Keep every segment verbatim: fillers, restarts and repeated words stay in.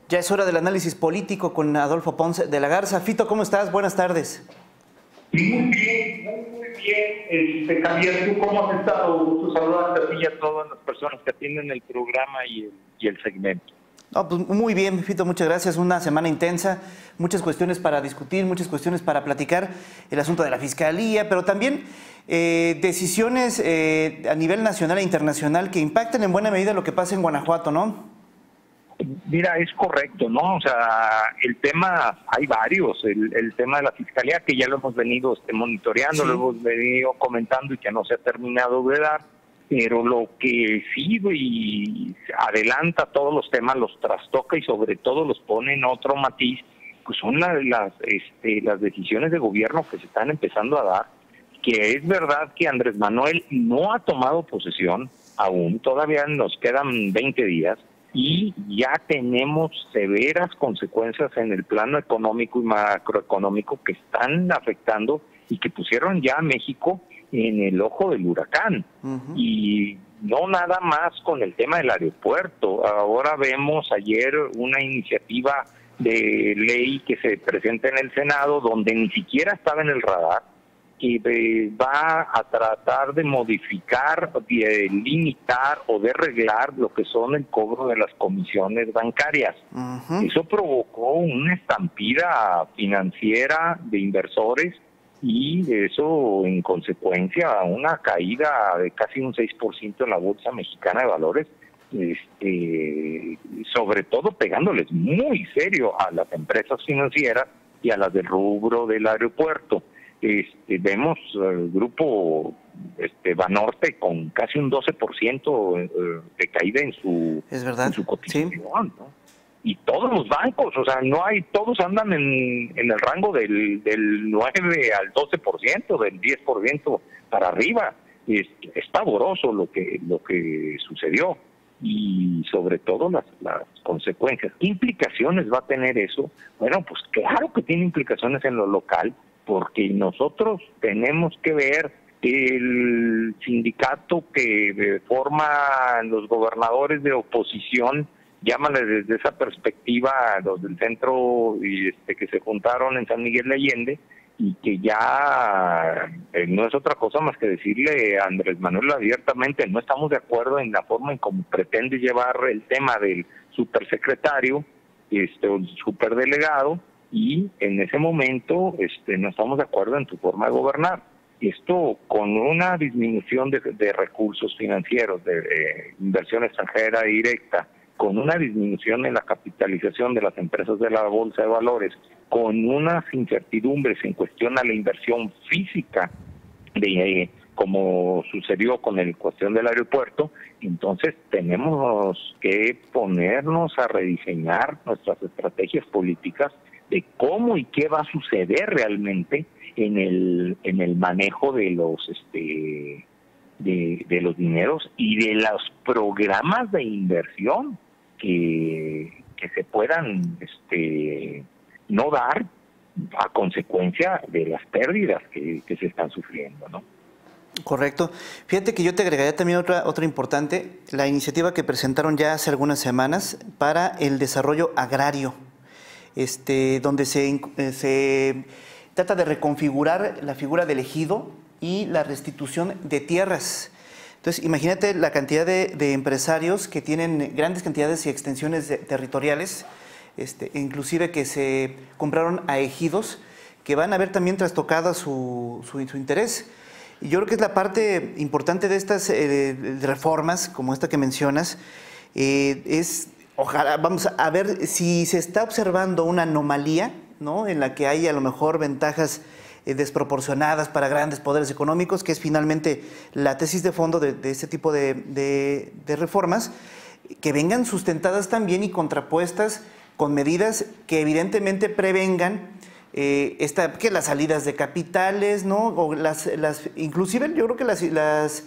Ya es hora del análisis político con Adolfo Ponce de la Garza. Fito, ¿cómo estás? Buenas tardes. Muy bien, muy, muy bien. Este, Javier, ¿tú cómo has estado? Gusto saludarte a ti y a todas las personas que atienden el programa y el, y el segmento. No, pues muy bien, Fito, muchas gracias. Una semana intensa, muchas cuestiones para discutir, muchas cuestiones para platicar. El asunto de la Fiscalía, pero también eh, decisiones eh, a nivel nacional e internacional que impactan en buena medida lo que pasa en Guanajuato, ¿no? Mira, es correcto, ¿no? O sea, el tema, hay varios, el, el tema de la Fiscalía, que ya lo hemos venido este, monitoreando, sí. Lo hemos venido comentando y que no se ha terminado de dar, pero lo que sí y adelanta todos los temas, los trastoca y sobre todo los pone en otro matiz, pues son la, las, este, las decisiones de gobierno que se están empezando a dar, que es verdad que Andrés Manuel no ha tomado posesión aún, todavía nos quedan veinte días, y ya tenemos severas consecuencias en el plano económico y macroeconómico que están afectando y que pusieron ya a México en el ojo del huracán. Uh-huh. Y no nada más con el tema del aeropuerto. Ahora vemos ayer una iniciativa de ley que se presenta en el Senado donde ni siquiera estaba en el radar, que va a tratar de modificar, de limitar o de reglar lo que son el cobro de las comisiones bancarias. Uh-huh. Eso provocó una estampida financiera de inversores y eso en consecuencia una caída de casi un seis por ciento en la Bolsa Mexicana de Valores, este, sobre todo pegándoles muy serio a las empresas financieras y a las del rubro del aeropuerto. Este, vemos el grupo este, Banorte con casi un doce por ciento de caída en su, es verdad, en su cotización, sí. ¿no? Y todos los bancos, o sea, no hay, todos andan en, en el rango del, del nueve al doce por ciento, del diez por ciento para arriba. Es, es pavoroso lo que, lo que sucedió y sobre todo las, las consecuencias. ¿Qué implicaciones va a tener eso? Bueno, pues claro que tiene implicaciones en lo local, porque nosotros tenemos que ver el sindicato que forma los gobernadores de oposición, llámale desde esa perspectiva, los del centro y este, que se juntaron en San Miguel de Allende, y que ya eh, no es otra cosa más que decirle a Andrés Manuel abiertamente, no estamos de acuerdo en la forma en cómo pretende llevar el tema del supersecretario, este, o el superdelegado, y en ese momento este, no estamos de acuerdo en tu forma de gobernar. Esto con una disminución de, de recursos financieros, de, de inversión extranjera directa, con una disminución en la capitalización de las empresas de la Bolsa de Valores, con unas incertidumbres en cuestión a la inversión física, de eh, como sucedió con la cuestión del aeropuerto, entonces tenemos que ponernos a rediseñar nuestras estrategias políticas de cómo y qué va a suceder realmente en el en el manejo de los este de, de los dineros y de los programas de inversión que, que se puedan este no dar a consecuencia de las pérdidas que, que se están sufriendo, ¿no? Correcto. Fíjate que yo te agregaría también otra, otra importante, la iniciativa que presentaron ya hace algunas semanas para el desarrollo agrario. Este, donde se, se trata de reconfigurar la figura del ejido y la restitución de tierras. Entonces, imagínate la cantidad de, de empresarios que tienen grandes cantidades y extensiones de, territoriales, este, inclusive que se compraron a ejidos, que van a ver también trastocada su, su, su interés. Y yo creo que es la parte importante de estas eh, reformas, como esta que mencionas, eh, es... Ojalá, vamos a ver si se está observando una anomalía, ¿no?, en la que hay a lo mejor ventajas eh, desproporcionadas para grandes poderes económicos, que es finalmente la tesis de fondo de, de este tipo de, de, de reformas, que vengan sustentadas también y contrapuestas con medidas que evidentemente prevengan eh, esta, que las salidas de capitales, ¿no?, o las, las inclusive yo creo que las... las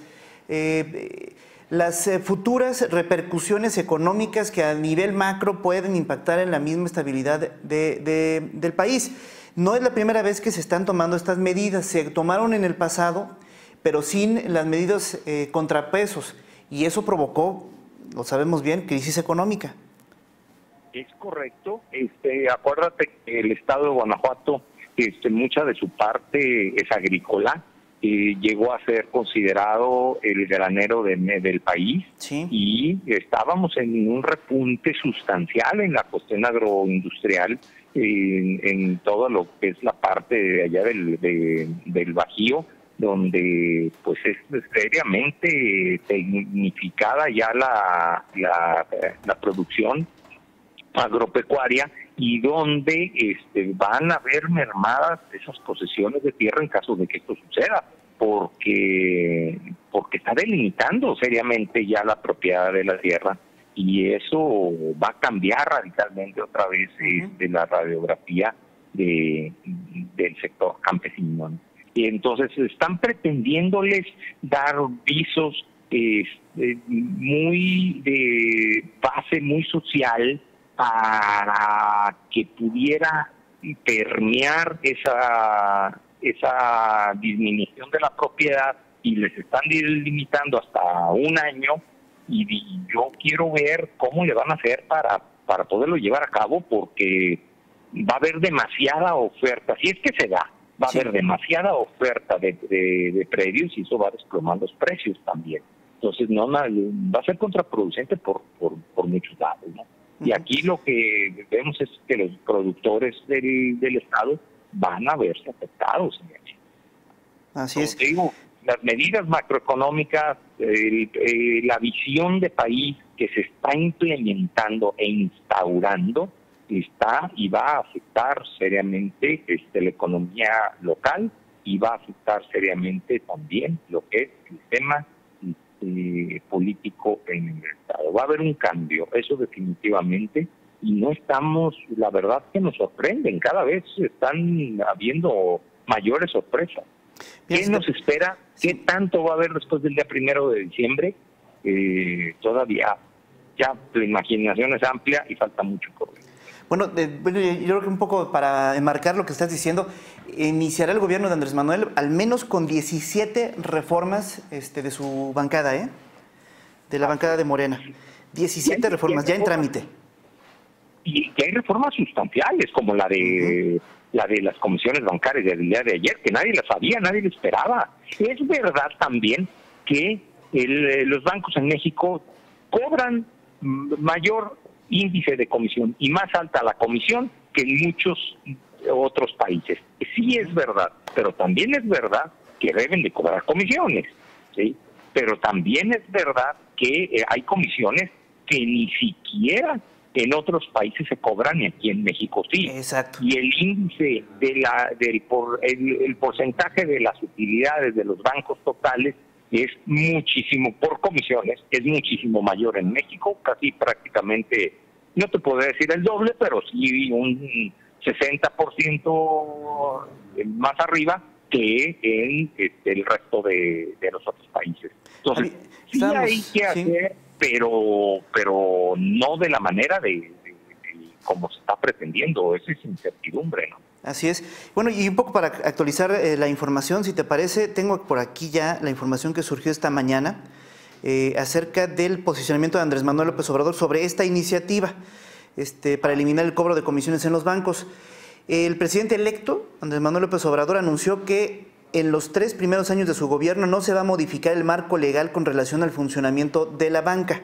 eh, las eh, futuras repercusiones económicas que a nivel macro pueden impactar en la misma estabilidad de, de, del país. No es la primera vez que se están tomando estas medidas, se tomaron en el pasado, pero sin las medidas eh, contrapesos, y eso provocó, lo sabemos bien, crisis económica. Es correcto. Este, acuérdate que el estado de Guanajuato, este, mucha de su parte es agrícola. Eh, llegó a ser considerado el granero de, del país, sí. Y estábamos en un repunte sustancial en la cuestión agroindustrial, en, en todo lo que es la parte de allá del, de, del Bajío, donde pues es seriamente tecnificada ya la, la, la producción agropecuaria, y donde este, van a haber mermadas esas posesiones de tierra en caso de que esto suceda, porque porque está delimitando seriamente ya la propiedad de la tierra, y eso va a cambiar radicalmente otra vez uh-huh. este, la radiografía de, del sector campesino. Y entonces están pretendiéndoles dar visos este, muy de base muy social, para que pudiera permear esa esa disminución de la propiedad, y les están limitando hasta un año, y yo quiero ver cómo le van a hacer para, para poderlo llevar a cabo, porque va a haber demasiada oferta, si es que se da, va a sí. haber demasiada oferta de, de, de predios, y eso va a desplomar los precios también. Entonces no va a ser contraproducente por, por, por muchos lados, ¿no? Y aquí lo que vemos es que los productores del, del Estado van a verse afectados. Así Como es. Te digo, las medidas macroeconómicas, el, el, la visión de país que se está implementando e instaurando, está y va a afectar seriamente este, la economía local, y va a afectar seriamente también lo que es el sistema Eh, político en el Estado. Va a haber un cambio, eso definitivamente, y no estamos, la verdad que nos sorprenden, cada vez están habiendo mayores sorpresas. ¿Qué Bien, nos espera? ¿Qué tanto va a haber después del día primero de diciembre? Eh, todavía, ya la imaginación es amplia y falta mucho por ver. Bueno, eh, bueno, yo creo que un poco para enmarcar lo que estás diciendo, iniciará el gobierno de Andrés Manuel al menos con diecisiete reformas este, de su bancada, ¿eh? De la bancada de Morena. diecisiete reformas, ya en trámite. Y que hay reformas sustanciales, como la de uh-huh. la de las comisiones bancarias del día de ayer, que nadie la sabía, nadie la esperaba. Es verdad también que el, los bancos en México cobran mayor índice de comisión, y más alta la comisión que en muchos otros países. Sí es verdad, pero también es verdad que deben de cobrar comisiones, ¿sí? Pero también es verdad que eh, hay comisiones que ni siquiera en otros países se cobran, y aquí en México sí. Exacto. Y el índice de la del por, el, el porcentaje de las utilidades de los bancos totales es muchísimo, por comisiones, es muchísimo mayor en México, casi prácticamente, no te puedo decir el doble, pero sí un sesenta por ciento más arriba que en este, el resto de, de los otros países. Entonces, sí Estamos, hay que hacer, sí. pero pero no de la manera de, de, de como se está pretendiendo, esa es incertidumbre, ¿no? Así es. Bueno, y un poco para actualizar eh, la información, si te parece, tengo por aquí ya la información que surgió esta mañana eh, acerca del posicionamiento de Andrés Manuel López Obrador sobre esta iniciativa este, para eliminar el cobro de comisiones en los bancos. El presidente electo, Andrés Manuel López Obrador, anunció que en los tres primeros años de su gobierno no se va a modificar el marco legal con relación al funcionamiento de la banca.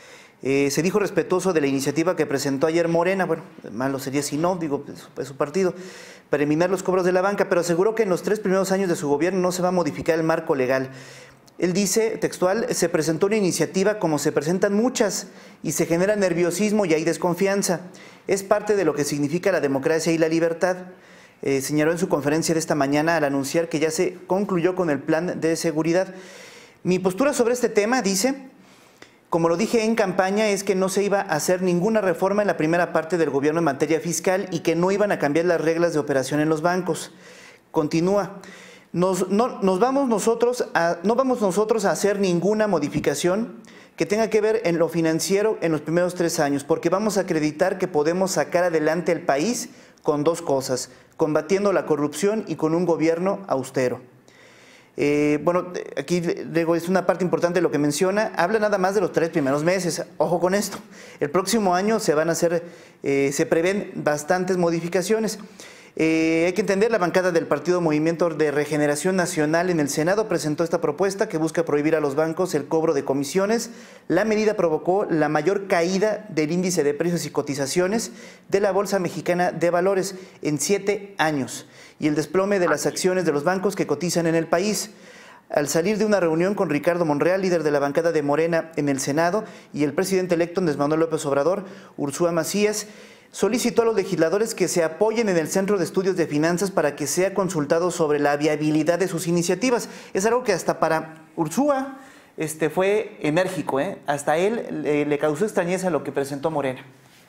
Eh, se dijo respetuoso de la iniciativa que presentó ayer Morena, bueno, malo sería si no, digo, es, es su partido, para eliminar los cobros de la banca, pero aseguró que en los tres primeros años de su gobierno no se va a modificar el marco legal. Él dice, textual, se presentó una iniciativa como se presentan muchas y se genera nerviosismo y hay desconfianza. Es parte de lo que significa la democracia y la libertad. Eh, señaló en su conferencia de esta mañana al anunciar que ya se concluyó con el plan de seguridad. Mi postura sobre este tema, dice, como lo dije en campaña, es que no se iba a hacer ninguna reforma en la primera parte del gobierno en materia fiscal y que no iban a cambiar las reglas de operación en los bancos. Continúa. Nos, no, nos vamos nosotros a, no vamos nosotros a hacer ninguna modificación que tenga que ver en lo financiero en los primeros tres años, porque vamos a acreditar que podemos sacar adelante el país con dos cosas, combatiendo la corrupción y con un gobierno austero. Eh, bueno, aquí digo, es una parte importante de lo que menciona. Habla nada más de los tres primeros meses. Ojo con esto. El próximo año se van a hacer, eh, se prevén bastantes modificaciones. Eh, hay que entender, la bancada del Partido Movimiento de Regeneración Nacional en el Senado presentó esta propuesta que busca prohibir a los bancos el cobro de comisiones. La medida provocó la mayor caída del índice de precios y cotizaciones de la Bolsa Mexicana de Valores en siete años y el desplome de las acciones de los bancos que cotizan en el país. Al salir de una reunión con Ricardo Monreal, líder de la bancada de Morena en el Senado, y el presidente electo Andrés Manuel López Obrador, Ursúa Macías, solicitó a los legisladores que se apoyen en el Centro de Estudios de Finanzas para que sea consultado sobre la viabilidad de sus iniciativas. Es algo que hasta para Ursúa este, fue enérgico, ¿eh? Hasta él le, le causó extrañeza lo que presentó Morena.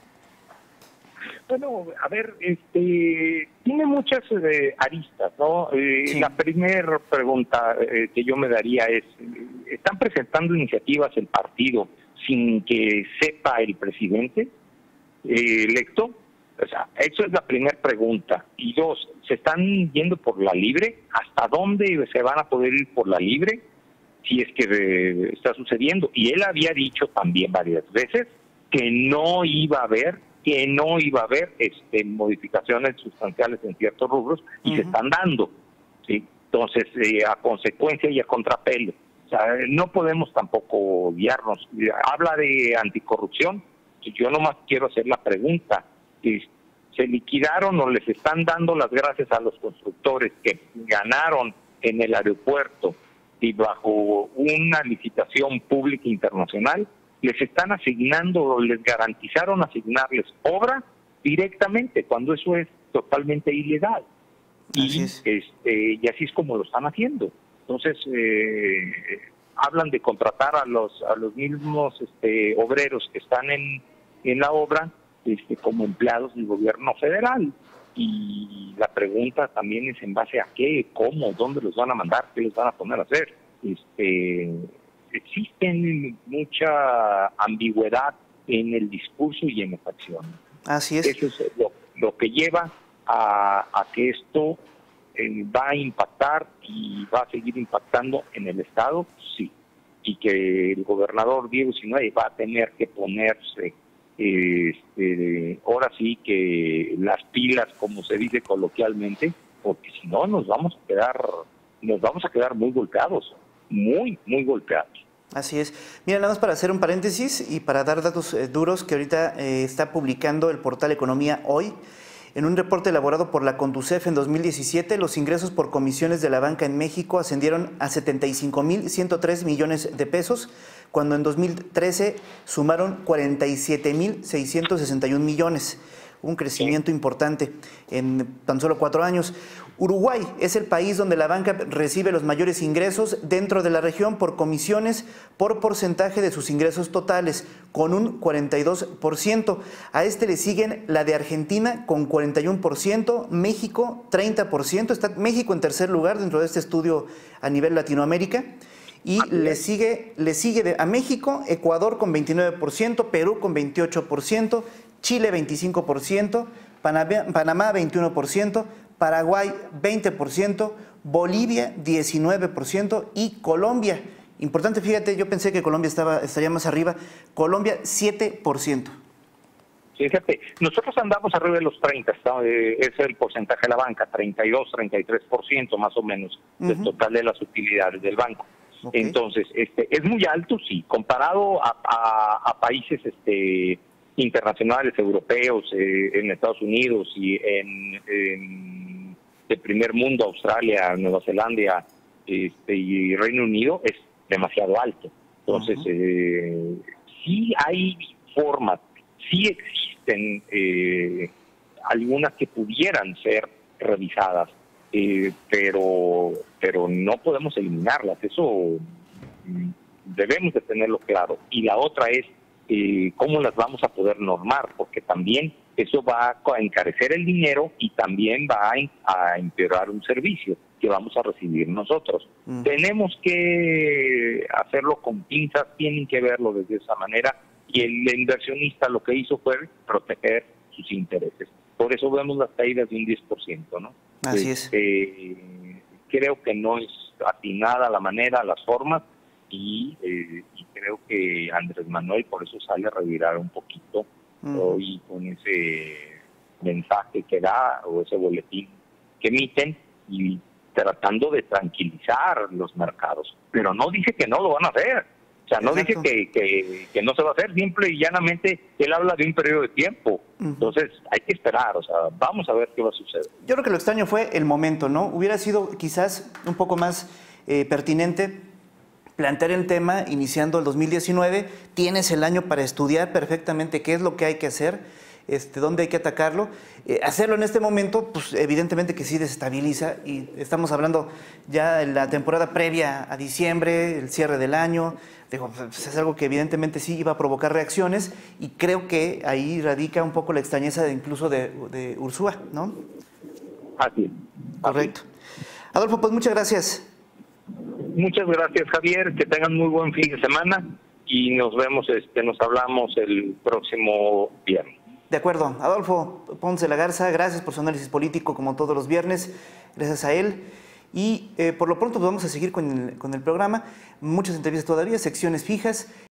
Bueno, a ver, este, tiene muchas eh, aristas, ¿no? Eh, sí. La primera pregunta eh, que yo me daría es, ¿están presentando iniciativas el partido sin que sepa el presidente eh, electo? O sea, eso es la primera pregunta. Y dos, ¿se están yendo por la libre? ¿Hasta dónde se van a poder ir por la libre? Si es que eh, está sucediendo. Y él había dicho también varias veces que no iba a haber que no iba a haber este, modificaciones sustanciales en ciertos rubros y uh-huh. se están dando, ¿sí? Entonces, eh, a consecuencia y a contrapelo. O sea, no podemos tampoco guiarnos. Habla de anticorrupción. Yo nomás quiero hacer la pregunta. ¿Se liquidaron o les están dando las gracias a los constructores que ganaron en el aeropuerto y bajo una licitación pública internacional? Les están asignando, les garantizaron asignarles obra directamente, cuando eso es totalmente ilegal. Y así es, este, y así es como lo están haciendo. Entonces, eh, hablan de contratar a los a los mismos este, obreros que están en, en la obra este, como empleados del gobierno federal. Y la pregunta también es en base a qué, cómo, dónde los van a mandar, qué les van a poner a hacer. Este... Existen mucha ambigüedad en el discurso y en las acciones. Así es. Eso es lo, lo que lleva a, a que esto eh, va a impactar y va a seguir impactando en el Estado, sí. Y que el gobernador Diego Sinue va a tener que ponerse, eh, este, ahora sí que las pilas, como se dice coloquialmente, porque si no nos vamos a quedar, nos vamos a quedar muy golpeados. muy, muy golpeados. Así es. Mira, nada más para hacer un paréntesis y para dar datos eh, duros que ahorita eh, está publicando el portal Economía Hoy. En un reporte elaborado por la Conducef en dos mil diecisiete, los ingresos por comisiones de la banca en México ascendieron a setenta y cinco mil ciento tres millones de pesos, cuando en dos mil trece sumaron cuarenta y siete mil seiscientos sesenta y un millones. Un crecimiento importante en tan solo cuatro años. Uruguay es el país donde la banca recibe los mayores ingresos dentro de la región por comisiones por porcentaje de sus ingresos totales, con un cuarenta y dos por ciento. A este le siguen la de Argentina con cuarenta y uno por ciento, México treinta por ciento, está México en tercer lugar dentro de este estudio a nivel Latinoamérica. Y le sigue, le sigue de, a México, Ecuador con veintinueve por ciento, Perú con veintiocho por ciento, Chile veinticinco por ciento, Panamá, Panamá veintiuno por ciento, Paraguay veinte por ciento, Bolivia diecinueve por ciento y Colombia, importante, fíjate, yo pensé que Colombia estaba, estaría más arriba, Colombia siete por ciento. Fíjate, nosotros andamos arriba de los treinta, ¿está? Es el porcentaje de la banca, treinta y dos, treinta y tres por ciento más o menos del uh-huh. total de las utilidades del banco. Okay. Entonces, este, es muy alto, sí, comparado a, a, a países este, internacionales, europeos, eh, en Estados Unidos y en, en el primer mundo, Australia, Nueva Zelanda este, y Reino Unido, es demasiado alto. Entonces, uh-huh. eh, sí hay formas, sí existen eh, algunas que pudieran ser revisadas. Eh, pero pero no podemos eliminarlas, eso mm, debemos de tenerlo claro. Y la otra es eh, cómo las vamos a poder normar, porque también eso va a encarecer el dinero y también va a, a empeorar un servicio que vamos a recibir nosotros. Mm. Tenemos que hacerlo con pinzas, tienen que verlo desde esa manera, y el inversionista lo que hizo fue proteger sus intereses. Por eso vemos las caídas de un diez por ciento, ¿no? Así es. Eh, creo que no es atinada la manera, las formas, y, eh, y creo que Andrés Manuel por eso sale a revirar un poquito uh-huh. hoy con ese mensaje que da o ese boletín que emiten y tratando de tranquilizar los mercados, pero no dice que no lo van a hacer, o sea, no Exacto. dice que, que, que no se va a hacer, simple y llanamente él habla de un periodo de tiempo, uh-huh. entonces hay que esperar, o sea, vamos a ver qué va a suceder. Yo creo que lo extraño fue el momento, ¿no? Hubiera sido quizás un poco más eh, pertinente plantear el tema iniciando el dos mil diecinueve, tienes el año para estudiar perfectamente qué es lo que hay que hacer, este, dónde hay que atacarlo. Eh, hacerlo en este momento, pues evidentemente que sí desestabiliza, y estamos hablando ya de la temporada previa a diciembre, el cierre del año, digo, pues es algo que evidentemente sí iba a provocar reacciones, y creo que ahí radica un poco la extrañeza de, incluso de, de Ursúa, ¿no? Así es. Correcto. Adolfo, pues muchas gracias. Muchas gracias, Javier, que tengan muy buen fin de semana y nos vemos, este, nos hablamos el próximo viernes. De acuerdo. Adolfo Ponce Lagarza, gracias por su análisis político como todos los viernes, gracias a él. Y eh, por lo pronto pues vamos a seguir con el, con el programa, muchas entrevistas todavía, secciones fijas.